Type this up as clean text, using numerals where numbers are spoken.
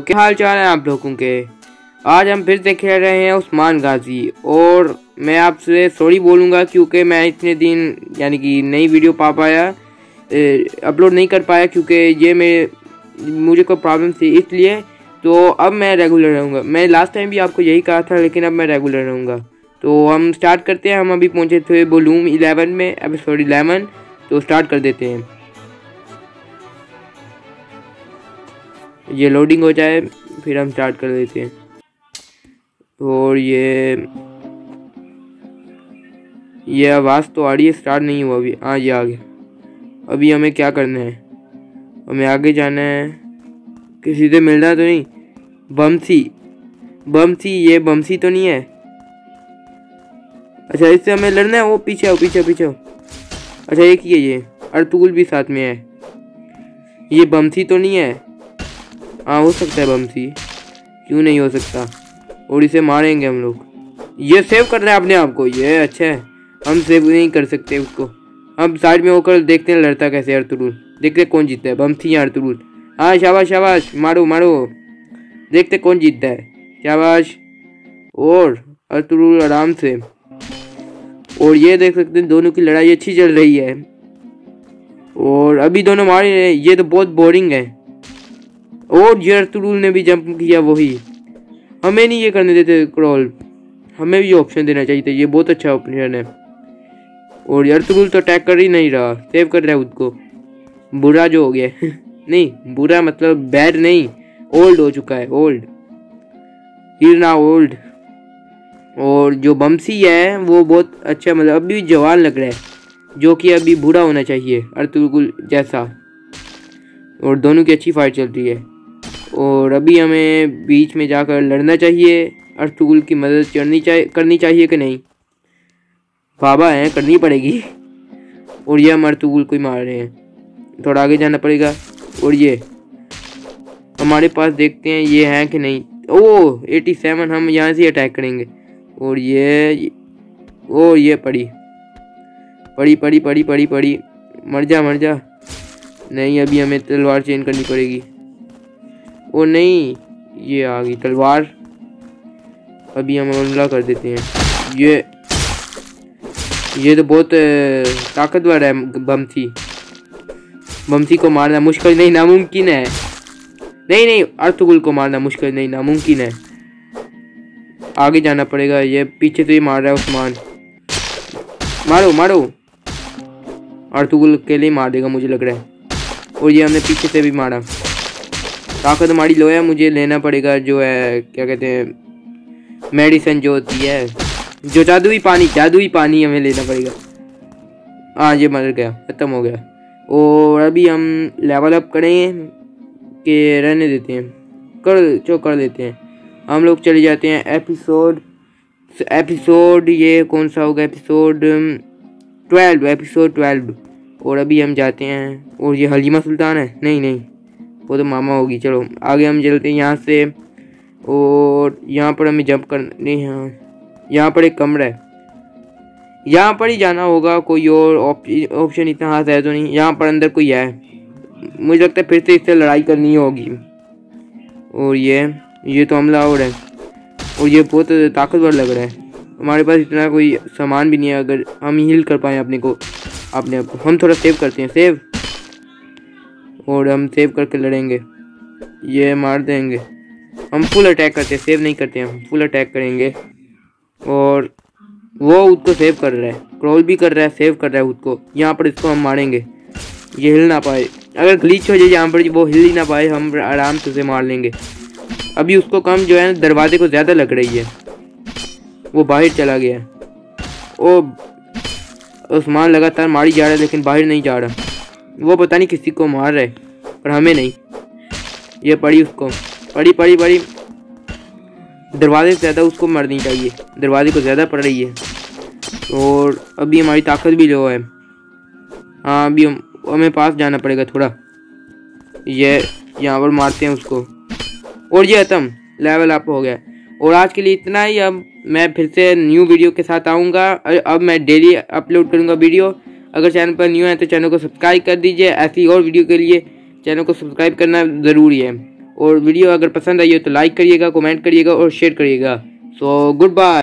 क्या हाल चाल है आप लोगों के। आज हम फिर से खेल रहे हैं उस्मान गाजी और मैं आपसे सॉरी बोलूँगा क्योंकि मैं इतने दिन यानी कि नई वीडियो पा पाया अपलोड नहीं कर पाया क्योंकि ये मुझे कोई प्रॉब्लम थी, इसलिए तो अब मैं रेगुलर रहूँगा। मैं लास्ट टाइम भी आपको यही कहा था, लेकिन अब मैं रेगुलर रहूँगा। तो हम स्टार्ट करते हैं। हम अभी पहुँचे थे वॉल्यूम 11 में, एपिसोड 11। तो स्टार्ट कर देते हैं। ये लोडिंग हो जाए फिर हम स्टार्ट कर देते हैं। और ये आवाज़ तो आ रही है, स्टार्ट नहीं हुआ अभी। हाँ ये आ गया। अभी हमें क्या करना है, हमें आगे जाना है। किसी से मिलना तो नहीं। बमसी ये बमसी तो नहीं है। अच्छा इससे हमें लड़ना है। वो पीछे आओ पीछे पीछे आओ। अच्छा एक ही है ये, अर्तुगरुल भी साथ में है। ये बमसी तो नहीं है। हाँ हो सकता है बमसी, क्यों नहीं हो सकता। और इसे मारेंगे हम लोग। ये सेव कर रहा है अपने आप को, ये अच्छा है। हम सेव नहीं कर सकते उसको। हम साइड में होकर देखते हैं लड़ता कैसे अर्तुगरुल। देखते कौन जीतता है, बमसी या अर्तुगरुल। हाँ शाबाश शाबाश, मारो मारो। देखते कौन जीतता है। शाबाश। और अर्तुगरुल आराम से। और ये देख सकते हैं दोनों की लड़ाई अच्छी चल रही है। और अभी दोनों मार रहे हैं। ये तो बहुत बोरिंग है। और ये अर्तुगरुल ने भी जंप किया। वही हमें नहीं ये करने देते क्रॉल, हमें भी ऑप्शन देना चाहिए था। ये बहुत अच्छा ऑप्शन है। और अर्तुगरुल तो अटैक कर ही नहीं रहा, सेव कर रहा है उसको। बुरा जो हो गया नहीं बुरा मतलब बैड नहीं, ओल्ड हो चुका है। ओल्ड ही ना ओल्ड। और जो बमसी है वो बहुत अच्छा, मतलब अभी भी जवान लग रहा है, जो कि अभी बूढ़ा होना चाहिए अर्तुगरुल जैसा। और दोनों की अच्छी फाइट चल रही है। और अभी हमें बीच में जाकर लड़ना चाहिए। अर्तुगरुल की मदद करनी चाहिए कि नहीं। बाबा हैं, करनी पड़ेगी। और ये हम अर्तुगरुल को ही मार रहे हैं। थोड़ा आगे जाना पड़ेगा। और ये हमारे पास देखते हैं ये हैं कि नहीं। ओह 87, हम यहाँ से अटैक करेंगे। और ये पड़ी। मर जा। नहीं अभी हमें तलवार चेंज करनी पड़ेगी। ओ नहीं ये आ गई तलवार। अभी हम हमला कर देते हैं। ये तो बहुत ताकतवर है बमसी को मारना मुश्किल नहीं नामुमकिन है। नहीं अर्तुगरुल को मारना मुश्किल नहीं नामुमकिन है। आगे जाना पड़ेगा। ये पीछे से ही मार रहा है उस्मान। मारो। अर्तुगरुल अकेले ही मार देगा मुझे लग रहा है। और ये हमने पीछे से भी मारा। ताकत हमारी लो है, मुझे लेना पड़ेगा जो है क्या कहते हैं मेडिसिन जो होती है, जो जादुई पानी हमें लेना पड़ेगा। हाँ ये मर गया, खत्म हो गया। और अभी हम लेवल अप करें कि रहने देते हैं, कर देते हैं। हम लोग चले जाते हैं एपिसोड ये कौन सा होगा, एपिसोड 12। और अभी हम जाते हैं। और ये हलीमा सुल्तान है। नहीं वो तो मामा होगी। चलो आगे हम चलते हैं यहाँ से। और यहाँ पर हमें जंप करनी है। यहाँ पर एक कमरा है, यहाँ पर ही जाना होगा। कोई और ऑप्शन इतना हाथ है तो नहीं। यहाँ पर अंदर कोई है, मुझे लगता है फिर से इससे लड़ाई करनी होगी। और ये तो हमला हो रहा है। और ये बहुत ताकतवर लग रहा है। हमारे पास इतना कोई सामान भी नहीं है अगर हम हील कर पाए अपने आप को। हम थोड़ा सेव करते हैं, सेव। और हम सेव करके लड़ेंगे। ये मार देंगे। हम फुल अटैक करते हैं, सेव नहीं करते हैं। हम फुल अटैक करेंगे। और वो उसको सेव कर रहा है, क्रॉल भी कर रहा है, सेव कर रहा है उसको। यहाँ पर इसको हम मारेंगे, ये हिल ना पाए। अगर ग्लिच हो जाए यहाँ पर, वो हिल ही ना पाए, हम आराम से उसे मार लेंगे। अभी उसको कम जो है दरवाजे को ज़्यादा लग रही है, वो बाहर चला गया। ओ उस्मान लगातार मारी जा रहा है लेकिन बाहर नहीं जा रहा। वो पता नहीं किसी को मार रहा है पर हमें नहीं। ये पड़ी उसको, पड़ी। दरवाजे से ज़्यादा उसको मरनी चाहिए, दरवाजे को ज़्यादा पड़ रही है। और अभी हमारी ताकत भी लो है। हाँ अभी हमें पास जाना पड़ेगा थोड़ा। ये यहाँ पर मारते हैं उसको। और ये खत्म, लेवल अप हो गया। और आज के लिए इतना ही। अब मैं फिर से न्यू वीडियो के साथ आऊँगा। अब मैं डेली अपलोड करूँगा वीडियो। अगर चैनल पर न्यू है तो चैनल को सब्सक्राइब कर दीजिए। ऐसी और वीडियो के लिए चैनल को सब्सक्राइब करना ज़रूरी है। और वीडियो अगर पसंद आई हो तो लाइक करिएगा, कमेंट करिएगा और शेयर करिएगा। So good bye.